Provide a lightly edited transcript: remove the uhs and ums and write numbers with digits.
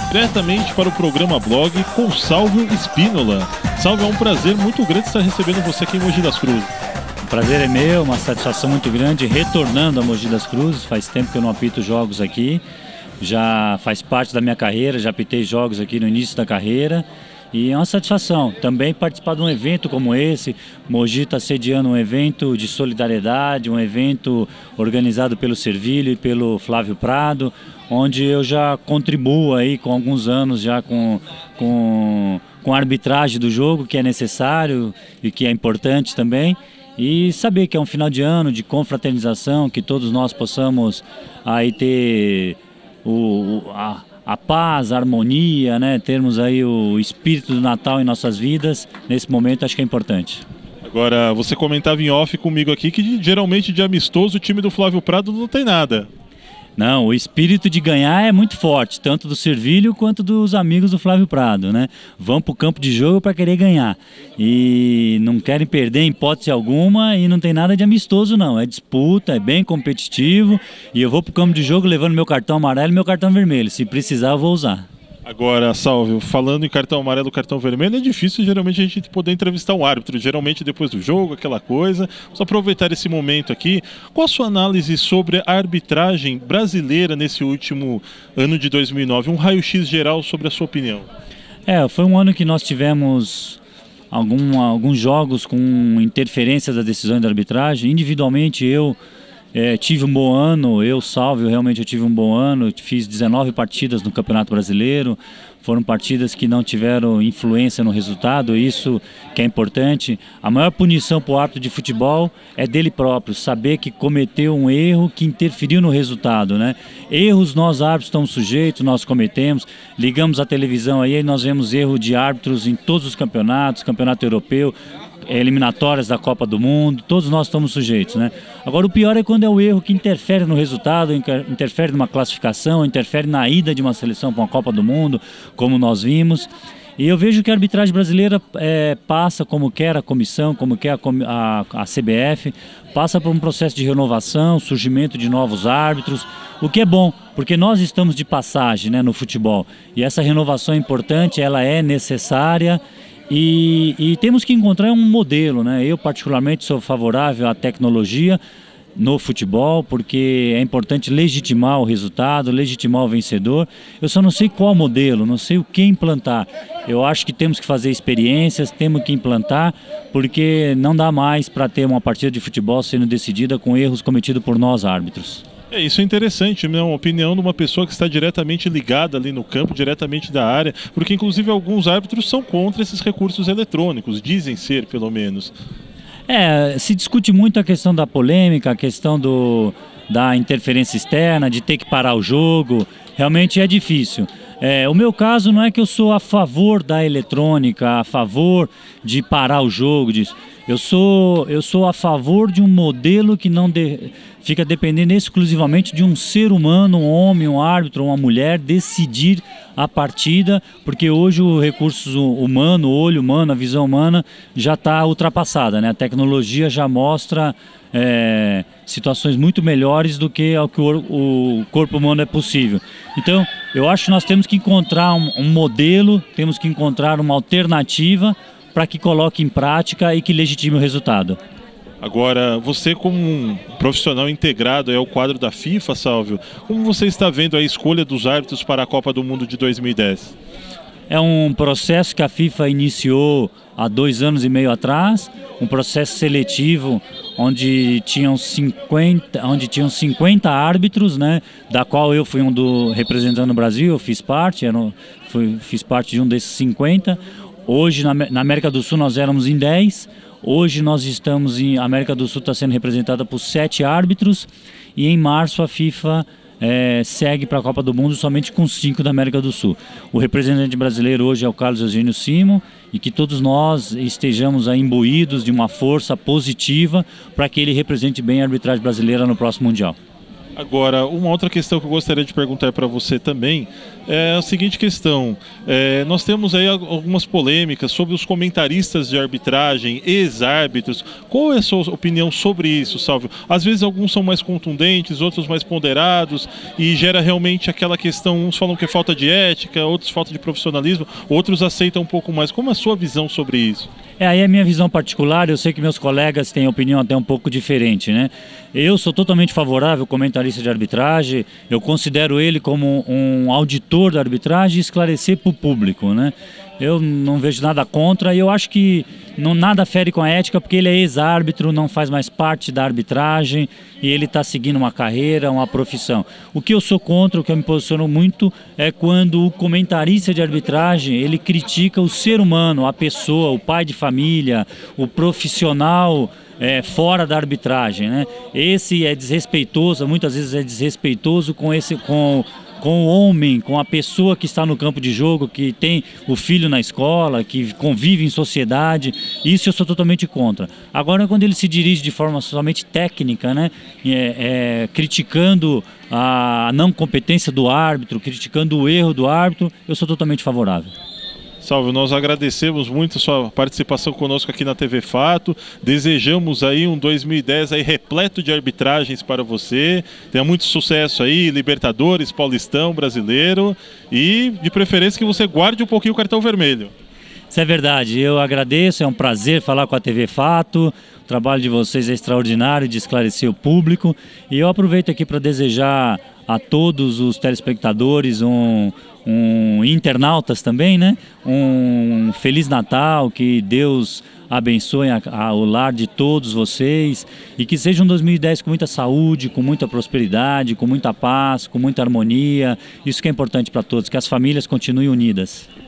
diretamente para o programa Blog com Sálvio Spínola. Sálvio, é um prazer muito grande estar recebendo você aqui em Mogi das Cruzes. O prazer é meu, uma satisfação muito grande retornando a Mogi das Cruzes. Faz tempo que eu não apito jogos aqui, já faz parte da minha carreira, já apitei jogos aqui no início da carreira. E é uma satisfação também participar de um evento como esse. Mogi está sediando um evento de solidariedade, um evento organizado pelo Servilho e pelo Flávio Prado, onde eu já contribuo aí com alguns anos já com a arbitragem do jogo, que é necessário e que é importante também. E saber que é um final de ano de confraternização, que todos nós possamos aí ter a paz, a harmonia, né? Termos aí o espírito do Natal em nossas vidas, nesse momento acho que é importante. Agora, você comentava em off comigo aqui que geralmente de amistoso o time do Flávio Prado não tem nada. Não, o espírito de ganhar é muito forte, tanto do Servilho quanto dos amigos do Flávio Prado, né? Vão para o campo de jogo para querer ganhar e não querem perder em hipótese alguma, e não tem nada de amistoso não, é disputa, é bem competitivo, e eu vou para o campo de jogo levando meu cartão amarelo e meu cartão vermelho, se precisar eu vou usar. Agora, Sálvio, falando em cartão amarelo e cartão vermelho, é difícil geralmente a gente poder entrevistar um árbitro, geralmente depois do jogo, aquela coisa. Vamos aproveitar esse momento aqui. Qual a sua análise sobre a arbitragem brasileira nesse último ano de 2009? Um raio-x geral sobre a sua opinião. Foi um ano que nós tivemos alguns jogos com interferência das decisões da arbitragem. Individualmente eu tive um bom ano, Sálvio, realmente eu tive um bom ano, fiz 19 partidas no Campeonato Brasileiro, foram partidas que não tiveram influência no resultado, isso que é importante. A maior punição para o árbitro de futebol é dele próprio, saber que cometeu um erro que interferiu no resultado, né? Erros nós árbitros estamos sujeitos, nós cometemos, ligamos a televisão aí e nós vemos erro de árbitros em todos os campeonatos, campeonato europeu, eliminatórias da Copa do Mundo, todos nós estamos sujeitos, né? Agora o pior é quando é o erro que interfere no resultado, interfere numa classificação, interfere na ida de uma seleção para uma Copa do Mundo, como nós vimos. E eu vejo que a arbitragem brasileira passa, como quer a comissão, como quer a CBF, passa por um processo de renovação, surgimento de novos árbitros, o que é bom, porque nós estamos de passagem, né, no futebol. E essa renovação é importante, ela é necessária. E temos que encontrar um modelo, né? Eu particularmente sou favorável à tecnologia no futebol, porque é importante legitimar o resultado, legitimar o vencedor. Eu só não sei qual modelo, não sei o que implantar. Eu acho que temos que fazer experiências, temos que implantar, porque não dá mais para ter uma partida de futebol sendo decidida com erros cometidos por nós árbitros. Isso é interessante, né? Uma opinião de uma pessoa que está diretamente ligada ali no campo, diretamente da área, porque inclusive alguns árbitros são contra esses recursos eletrônicos, dizem ser pelo menos. Se discute muito a questão da polêmica, a questão da interferência externa, de ter que parar o jogo, realmente é difícil. O meu caso não é que eu sou a favor da eletrônica, a favor de parar o jogo, disso. Eu sou a favor de um modelo que não fica dependendo exclusivamente de um ser humano, um homem, um árbitro, uma mulher, decidir a partida, porque hoje o recurso humano, o olho humano, a visão humana já está ultrapassada, né? A tecnologia já mostra situações muito melhores do que ao que o corpo humano é possível. Então, eu acho que nós temos que encontrar um modelo, temos que encontrar uma alternativa para que coloque em prática e que legitime o resultado. Agora, você como um profissional integrado ao quadro da FIFA, Sálvio, como você está vendo a escolha dos árbitros para a Copa do Mundo de 2010? É um processo que a FIFA iniciou há 2 anos e meio atrás, um processo seletivo onde tinham 50 árbitros, né, da qual eu fui representando o Brasil, eu fiz parte, fiz parte de um desses 50. Hoje, na América do Sul, nós éramos em 10. Hoje, nós estamos a América do Sul está sendo representada por 7 árbitros. E em março, a FIFA segue para a Copa do Mundo somente com 5 da América do Sul. O representante brasileiro hoje é o Carlos Eugênio Simo, e que todos nós estejamos aí imbuídos de uma força positiva para que ele represente bem a arbitragem brasileira no próximo Mundial. Agora, uma outra questão que eu gostaria de perguntar para você também é a seguinte questão. Nós temos aí algumas polêmicas sobre os comentaristas de arbitragem, ex-árbitros. Qual é a sua opinião sobre isso, Salvio? Às vezes alguns são mais contundentes, outros mais ponderados, e gera realmente aquela questão, uns falam que é falta de ética, outros falta de profissionalismo, outros aceitam um pouco mais. Como é a sua visão sobre isso? Aí a minha visão particular, eu sei que meus colegas têm opinião até um pouco diferente, né? Eu sou totalmente favorável ao comentarista de arbitragem, eu considero ele como um auditor da arbitragem e esclarecer para o público, né? Eu não vejo nada contra e eu acho que nada fere com a ética, porque ele é ex-árbitro, não faz mais parte da arbitragem e ele está seguindo uma carreira, uma profissão. O que eu sou contra, o que eu me posiciono muito, é quando o comentarista de arbitragem, ele critica o ser humano, a pessoa, o pai de família, o profissional fora da arbitragem, né? Esse é desrespeitoso, muitas vezes é desrespeitoso com o homem, com a pessoa que está no campo de jogo, que tem o filho na escola, que convive em sociedade. Isso eu sou totalmente contra. Agora, quando ele se dirige de forma somente técnica, né, criticando a não competência do árbitro, criticando o erro do árbitro, eu sou totalmente favorável. Salve, nós agradecemos muito a sua participação conosco aqui na TV Fato, desejamos aí um 2010 aí repleto de arbitragens para você, tenha muito sucesso aí, Libertadores, Paulistão, Brasileiro e de preferência que você guarde um pouquinho o cartão vermelho. Isso é verdade, eu agradeço, é um prazer falar com a TV Fato, o trabalho de vocês é extraordinário de esclarecer o público e eu aproveito aqui para desejar a todos os telespectadores, internautas também, né? Um Feliz Natal, que Deus abençoe o lar de todos vocês e que seja um 2010 com muita saúde, com muita prosperidade, com muita paz, com muita harmonia. Isso que é importante para todos, que as famílias continuem unidas.